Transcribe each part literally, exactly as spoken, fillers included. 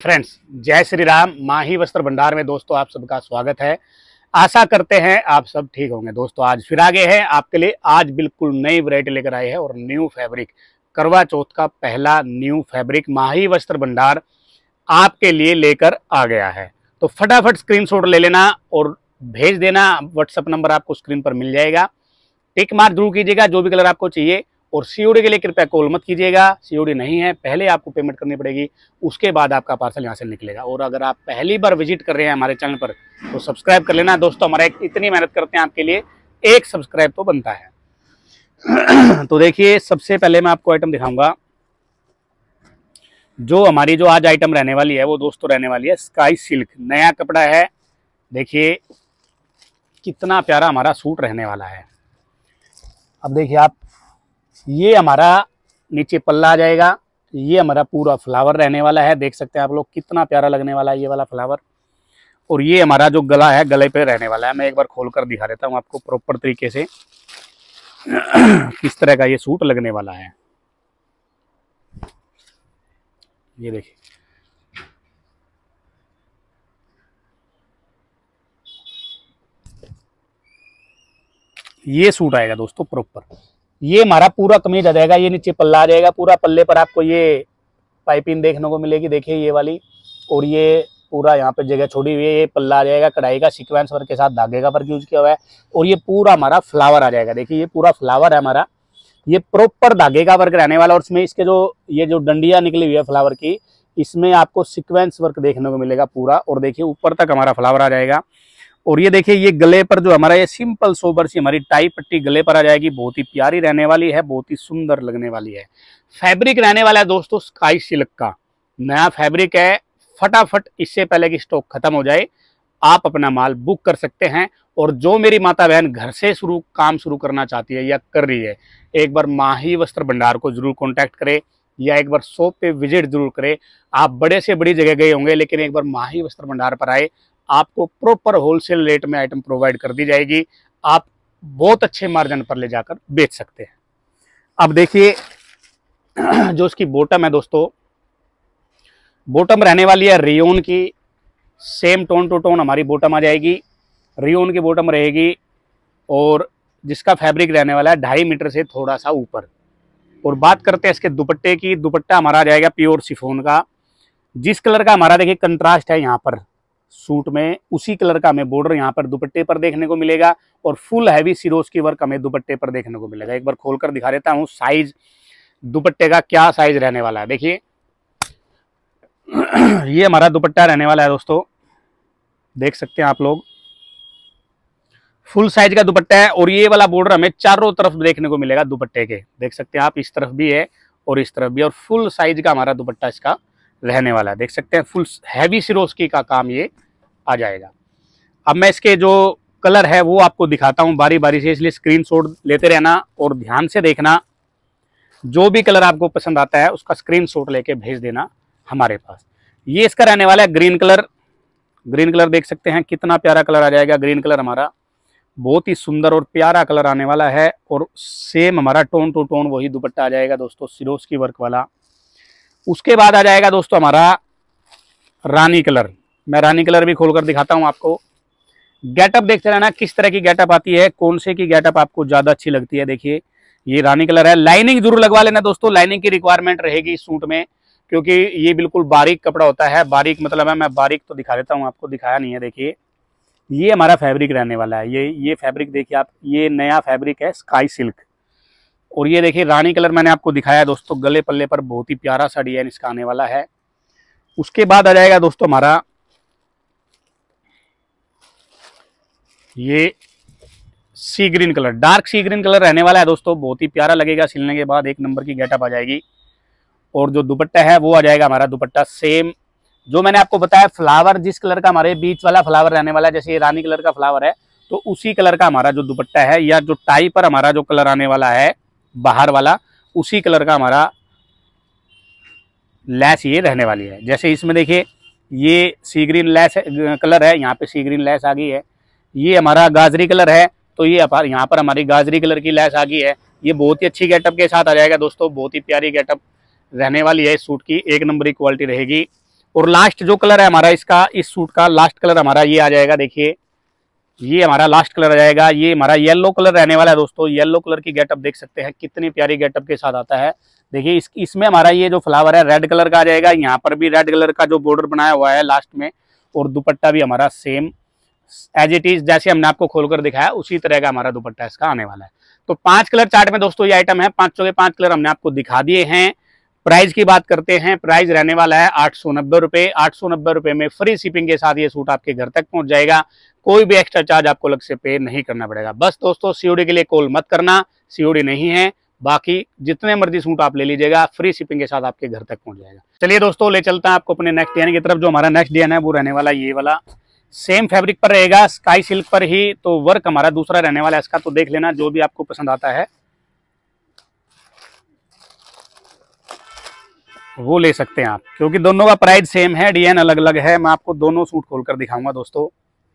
Friends, जय श्री राम। माही वस्त्र भंडार में दोस्तों आप सबका स्वागत है। आशा करते हैं आप सब ठीक होंगे। दोस्तों आज फिर आगे हैं आपके लिए। आज बिल्कुल नई वैरायटी लेकर आए हैं और न्यू फैब्रिक, करवा चौथ का पहला न्यू फैब्रिक माही वस्त्र भंडार आपके लिए लेकर आ गया है। तो फटाफट स्क्रीनशॉट ले लेना और भेज देना। व्हाट्सएप नंबर आपको स्क्रीन पर मिल जाएगा। टिक मार्क जरूर कीजिएगा जो भी कलर आपको चाहिए। और सीओडी के लिए कृपया कॉल मत कीजिएगा, सीओडी नहीं है, पहले आपको पेमेंट करनी पड़ेगी, उसके बाद आपका पार्सल यहाँ से निकलेगा। और अगर आप पहली बार विजिट कर रहे हैं हमारे चैनल पर तो सब्सक्राइब कर लेना। दोस्तों हमारा एक इतनी मेहनत करते हैं आपके लिए, एक सब्सक्राइब तो बनता है। तो देखिए सबसे पहले मैं आपको आइटम दिखाऊंगा। जो हमारी जो आज आइटम रहने वाली है वो दोस्तों रहने वाली है स्काई सिल्क, नया कपड़ा है। देखिए कितना प्यारा हमारा सूट रहने वाला है। अब देखिए आप, ये हमारा नीचे पल्ला आ जाएगा, ये हमारा पूरा फ्लावर रहने वाला है। देख सकते हैं आप लोग कितना प्यारा लगने वाला है ये वाला फ्लावर। और ये हमारा जो गला है, गले पे रहने वाला है। मैं एक बार खोल कर दिखा देता हूँ आपको प्रॉपर तरीके से किस तरह का ये सूट लगने वाला है। ये देखिए, ये सूट आएगा दोस्तों प्रॉपर। ये हमारा पूरा कमीज आ जाएगा, ये नीचे पल्ला आ जाएगा। पूरा पल्ले पर आपको ये पाइपिंग देखने को मिलेगी, देखिए ये वाली। और ये पूरा यहाँ पे जगह छोड़ी हुई है, ये पल्ला आ जाएगा कढ़ाई का, सीक्वेंस वर्क के साथ धागे का वर्क यूज किया हुआ है। और ये पूरा हमारा फ्लावर आ जाएगा। देखिए ये पूरा फ्लावर है हमारा, ये प्रॉपर धागे का वर्क रहने वाला। और इसमें इसके जो ये जो डंडिया निकली हुई है फ्लावर की, इसमें आपको सीक्वेंस वर्क देखने को मिलेगा पूरा। और देखिए ऊपर तक हमारा फ्लावर आ जाएगा। और ये देखिए ये गले पर जो हमारा ये सिंपल सोबर सी हमारी टाई पट्टी गले पर आ जाएगी। बहुत ही प्यारी रहने वाली है, बहुत ही सुंदर लगने वाली है। फैब्रिक रहने वाला है दोस्तों स्काई सिल्क का, नया फैब्रिक है। फटाफट इससे पहले कि स्टॉक खत्म हो जाए आप अपना माल बुक कर सकते हैं। और जो मेरी माता बहन घर से शुरू काम शुरू करना चाहती है या कर रही है, एक बार माही वस्त्र भंडार को जरूर कॉन्टैक्ट करें या एक बार शॉप पे विजिट जरूर करें। आप बड़े से बड़ी जगह गए होंगे, लेकिन एक बार माही वस्त्र भंडार पर आए, आपको प्रॉपर होलसेल रेट में आइटम प्रोवाइड कर दी जाएगी। आप बहुत अच्छे मार्जिन पर ले जाकर बेच सकते हैं। अब देखिए जो इसकी बॉटम है दोस्तों, बॉटम रहने वाली है रियोन की। सेम टोन टू टोन हमारी बॉटम आ जाएगी, रियोन की बॉटम रहेगी। और जिसका फैब्रिक रहने वाला है ढाई मीटर से थोड़ा सा ऊपर। और बात करते हैं इसके दुपट्टे की, दुपट्टा हमारा आ जाएगा प्योर शिफॉन का। जिस कलर का हमारा देखिए कंट्रास्ट है यहाँ पर सूट में, उसी कलर का हमें बॉर्डर यहाँ पर दुपट्टे पर देखने को मिलेगा। और फुल हैवी सिरोज की वर्क हमें दुपट्टे पर देखने को मिलेगा। एक बार खोलकर दिखा देता हूँ साइज दुपट्टे का, क्या साइज रहने वाला है। देखिए ये हमारा दुपट्टा रहने वाला है दोस्तों, देख सकते हैं आप लोग, फुल साइज का दुपट्टा है। और ये वाला बॉर्डर हमें चारों तरफ देखने को मिलेगा दुपट्टे के, देख सकते हैं आप, इस तरफ भी है और इस तरफ भी। और फुल साइज का हमारा दुपट्टा इसका रहने वाला है, देख सकते हैं। फुल हैवी सिरोस्की का काम ये आ जाएगा। अब मैं इसके जो कलर है वो आपको दिखाता हूँ बारी बारी से, इसलिए स्क्रीनशॉट लेते रहना और ध्यान से देखना। जो भी कलर आपको पसंद आता है उसका स्क्रीनशॉट लेके भेज देना हमारे पास। ये इसका रहने वाला है ग्रीन कलर। ग्रीन कलर देख सकते हैं कितना प्यारा कलर आ जाएगा। ग्रीन कलर हमारा बहुत ही सुंदर और प्यारा कलर आने वाला है। और सेम हमारा टोन टू टोन वही दुपट्टा आ जाएगा दोस्तों, सिरोस्की वर्क वाला। उसके बाद आ जाएगा दोस्तों हमारा रानी कलर। मैं रानी कलर भी खोलकर दिखाता हूं आपको। गेटअप देखते रहना किस तरह की गेटअप आती है, कौन से की गेटअप आपको ज्यादा अच्छी लगती है। देखिए ये रानी कलर है। लाइनिंग जरूर लगवा लेना दोस्तों, लाइनिंग की रिक्वायरमेंट रहेगी इस सूट में, क्योंकि ये बिल्कुल बारीक कपड़ा होता है। बारीक मतलब है, मैं बारीक तो दिखा देता हूँ आपको, दिखाया नहीं है। देखिए ये हमारा फैब्रिक रहने वाला है। ये ये फैब्रिक देखिए आप, ये नया फैब्रिक है स्काई सिल्क। और ये देखिए रानी कलर मैंने आपको दिखाया दोस्तों, गले पल्ले पर बहुत ही प्यारा सा डिजाइन इसका आने वाला है। उसके बाद आ जाएगा दोस्तों हमारा ये sea green colour, dark sea green colour रहने वाला है दोस्तों। बहुत ही प्यारा लगेगा, सिलने के बाद एक नंबर की गेटअप आ जाएगी। और जो दुपट्टा है वो आ जाएगा हमारा दुपट्टा सेम जो मैंने आपको बताया, फ्लावर जिस कलर का हमारे बीच वाला फ्लावर रहने वाला है, जैसे ये रानी कलर का फ्लावर है तो उसी कलर का हमारा जो दुपट्टा है, या जो टाई पर हमारा जो कलर आने वाला है बाहर वाला, उसी कलर का हमारा लैस ये रहने वाली है। जैसे इसमें देखिए ये सी ग्रीन लैस कलर है, यहाँ पे सी ग्रीन लैस आ गई है। ये हमारा गाजरी कलर है तो ये यहाँ पर हमारी गाजरी कलर की लैस आ गई है। ये बहुत ही अच्छी गेटअप के साथ आ जाएगा दोस्तों, बहुत ही प्यारी गेटअप रहने वाली है इस सूट की, एक नंबर की क्वालिटी रहेगी। और लास्ट जो कलर है हमारा इसका, इस सूट का लास्ट कलर हमारा ये आ जाएगा। देखिए ये हमारा लास्ट कलर आ जाएगा, ये हमारा येलो कलर रहने वाला है दोस्तों। येलो कलर की गेटअप देख सकते हैं कितनी प्यारी गेटअप के साथ आता है। देखिए इस इसमें हमारा ये जो फ्लावर है रेड कलर का आ जाएगा, यहाँ पर भी रेड कलर का जो बॉर्डर बनाया हुआ है लास्ट में, और दुपट्टा भी हमारा सेम एज इट इज जैसे हमने आपको खोलकर दिखाया उसी तरह का हमारा दुपट्टा इसका आने वाला है। तो पांच कलर चार्ट में दोस्तों ये आइटम है, पांचों के पांच कलर हमने आपको दिखा दिए हैं। प्राइस की बात करते हैं, प्राइस रहने वाला है आठ सौ नब्बे रुपए। आठ सौ नब्बे रुपए में फ्री शिपिंग के साथ ये सूट आपके घर तक पहुंच जाएगा। कोई भी एक्स्ट्रा चार्ज आपको अलग से पे नहीं करना पड़ेगा। बस दोस्तों सीओडी के लिए कॉल मत करना, सीओडी नहीं है, बाकी जितने मर्जी सूट आप ले लीजिएगा, फ्री शिपिंग के साथ आपके घर तक पहुंच जाएगा। चलिए दोस्तों ले चलता है आपको अपने नेक्स्ट डिजाइन की तरफ। जो हमारा नेक्स्ट डिजाइन है वो रहने वाला ये वाला, सेम फैब्रिक पर रहेगा, स्काई सिल्क पर ही, तो वर्क हमारा दूसरा रहने वाला है इसका। तो देख लेना जो भी आपको पसंद आता है वो ले सकते हैं आप, क्योंकि दोनों का प्राइस सेम है, डिजाइन अलग अलग है। मैं आपको दोनों सूट खोलकर दिखाऊंगा दोस्तों।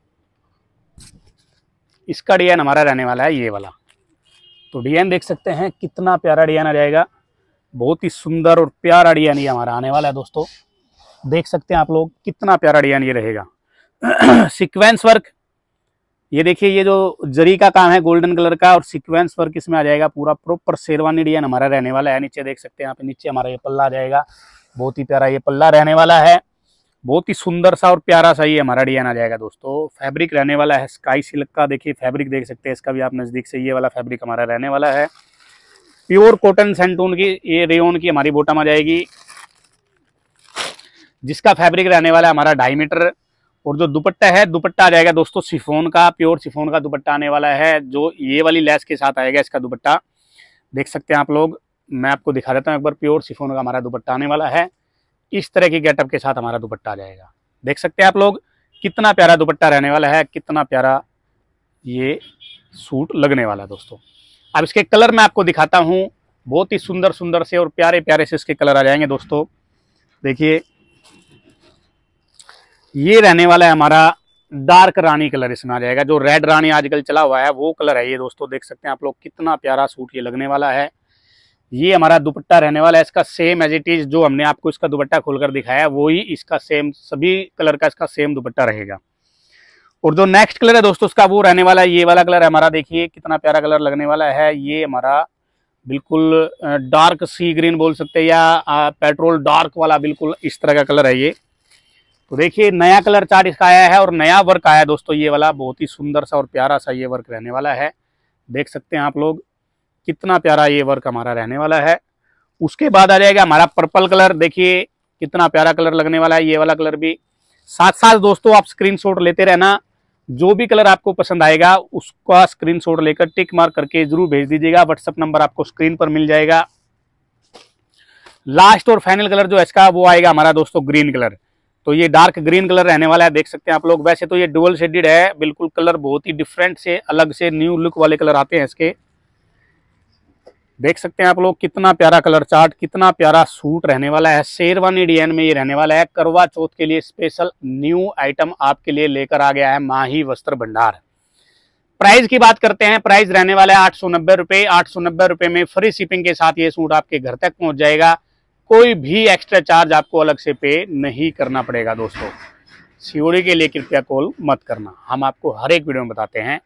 इसका डिजाइन हमारा रहने वाला है ये वाला। तो डिजाइन देख सकते हैं कितना प्यारा डिजाइन आ जाएगा, बहुत ही सुंदर और प्यारा डिजाइन ये हमारा आने वाला है दोस्तों। देख सकते हैं आप लोग कितना प्यारा डिजाइन ये रहेगा। सीक्वेंस वर्क, ये देखिए ये जो जरी का काम है गोल्डन कलर का, और सीक्वेंस वर्क इसमें आ जाएगा पूरा प्रॉपर शेरवानी डिजाइन हमारा रहने वाला है। नीचे देख सकते हैं यहाँ पे नीचे हमारा ये पल्ला आ जाएगा, बहुत ही प्यारा ये पल्ला रहने वाला है। बहुत ही सुंदर सा और प्यारा सा ये हमारा डिजाइन आ जाएगा दोस्तों। फैब्रिक रहने वाला है स्काई सिल्क का, देखिए फैब्रिक देख सकते हैं इसका भी आप नजदीक से, ये वाला फैब्रिक हमारा रहने वाला है। प्योर कॉटन सेंटून की ये रेयन की हमारी बॉटम आ जाएगी, जिसका फैब्रिक रहने वाला है हमारा ढाई मीटर। और जो दुपट्टा है, दुपट्टा आ जाएगा दोस्तों शिफॉन का, प्योर शिफॉन का दुपट्टा आने वाला है, जो ये वाली लेस के साथ आएगा इसका दुपट्टा। देख सकते हैं आप लोग, मैं आपको दिखा देता हूँ एक बार। प्योर शिफॉन का हमारा दुपट्टा आने वाला है, इस तरह की गेटअप के साथ हमारा दुपट्टा आ जाएगा। देख सकते हैं आप लोग कितना प्यारा दुपट्टा रहने वाला है, कितना प्यारा ये सूट लगने वाला है दोस्तों। अब इसके कलर मैं आपको दिखाता हूँ, बहुत ही सुंदर सुंदर से और प्यारे प्यारे से इसके कलर आ जाएंगे दोस्तों। देखिए ये रहने वाला है हमारा डार्क रानी कलर, इसमें आ जाएगा। जो रेड रानी आजकल चला हुआ है वो कलर है ये दोस्तों। देख सकते हैं आप लोग कितना प्यारा सूट ये लगने वाला है। ये हमारा दुपट्टा रहने वाला है इसका सेम एज इट इज, जो हमने आपको इसका दुपट्टा खोलकर दिखाया वो ही इसका सेम, सभी कलर का इसका सेम दुपट्टा रहेगा। और जो नेक्स्ट कलर है दोस्तों उसका वो रहने वाला है ये वाला कलर हमारा। देखिए कितना प्यारा कलर लगने वाला है। ये हमारा बिल्कुल डार्क सी ग्रीन बोल सकते हैं, या पेट्रोल डार्क वाला, बिल्कुल इस तरह का कलर है ये। तो देखिए नया कलर चार्ट इसका आया है और नया वर्क आया है दोस्तों ये वाला। बहुत ही सुंदर सा और प्यारा सा ये वर्क रहने वाला है। देख सकते हैं आप लोग कितना प्यारा ये वर्क हमारा रहने वाला है। उसके बाद आ जाएगा हमारा पर्पल कलर। देखिए कितना प्यारा कलर लगने वाला है ये वाला कलर भी। साथ साथ दोस्तों आप स्क्रीनशॉट लेते रहना, जो भी कलर आपको पसंद आएगा उसका स्क्रीनशॉट लेकर टिक मार्क करके जरूर भेज दीजिएगा। व्हाट्सएप नंबर आपको स्क्रीन पर मिल जाएगा। लास्ट और फाइनल कलर जो है इसका वो आएगा हमारा दोस्तों ग्रीन कलर। तो ये डार्क ग्रीन कलर रहने वाला है, देख सकते हैं आप लोग। वैसे तो ये डुअल शेडेड है, बिल्कुल कलर बहुत ही डिफरेंट से अलग से न्यू लुक वाले कलर आते हैं इसके। देख सकते हैं आप लोग कितना प्यारा कलर चार्ट, कितना प्यारा सूट रहने वाला है। शेरवानी डिजाइन में ये रहने वाला है। करवा चौथ के लिए स्पेशल न्यू आइटम आपके लिए लेकर आ गया है माही वस्त्र भंडार। प्राइस की बात करते हैं, प्राइस रहने वाला है आठ सौ नब्बे रुपए। आठ सौ नब्बे रुपए में फ्री शिपिंग के साथ ये सूट आपके घर तक पहुंच जाएगा। कोई भी एक्स्ट्रा चार्ज आपको अलग से पे नहीं करना पड़ेगा दोस्तों। सीओडी के लिए कृपया कॉल मत करना, हम आपको हर एक वीडियो में बताते हैं।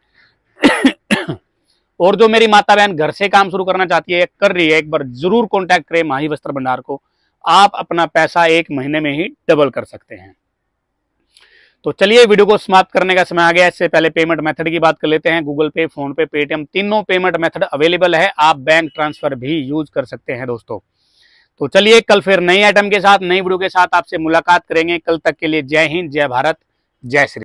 और जो मेरी माता बहन घर से काम शुरू करना चाहती है, कर रही है, एक बार जरूर कांटेक्ट करें माही वस्त्र भंडार को। आप अपना पैसा एक महीने में ही डबल कर सकते हैं। तो चलिए वीडियो को समाप्त करने का समय आ गया। इससे पहले पेमेंट मेथड की बात कर लेते हैं। गूगल पे, फोन पे, पेटीएम, तीनों पेमेंट मेथड अवेलेबल है। आप बैंक ट्रांसफर भी यूज कर सकते हैं दोस्तों। तो चलिए कल फिर नई आइटम के साथ, नई वीडियो के साथ आपसे मुलाकात करेंगे। कल तक के लिए जय हिंद, जय भारत, जय श्री।